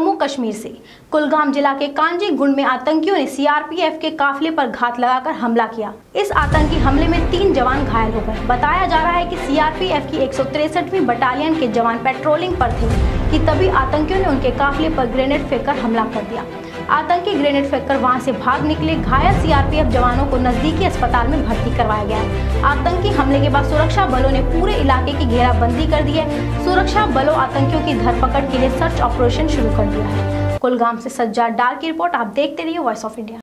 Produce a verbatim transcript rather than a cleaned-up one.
जम्मू कश्मीर से कुलगाम जिला के कांजी गुंड में आतंकियों ने सीआरपीएफ के काफिले पर घात लगाकर हमला किया। इस आतंकी हमले में तीन जवान घायल हो गए। बताया जा रहा है कि सीआरपीएफ की एक सौ तिरसठवीं बटालियन के जवान पेट्रोलिंग पर थे कि तभी आतंकियों ने उनके काफिले पर ग्रेनेड फेंककर हमला कर दिया। आतंकी ग्रेनेड फेंककर वहां से भाग निकले। घायल सीआरपीएफ जवानों को नजदीकी अस्पताल में भर्ती करवाया गया है। आतंकी हमले के बाद सुरक्षा बलों ने पूरे इलाके की घेराबंदी कर दी है। सुरक्षा बलों आतंकियों की धरपकड़ के लिए सर्च ऑपरेशन शुरू कर दिया है। कुलगाम से सज्जाद डार की रिपोर्ट। आप देखते रहिए वॉइस ऑफ इंडिया।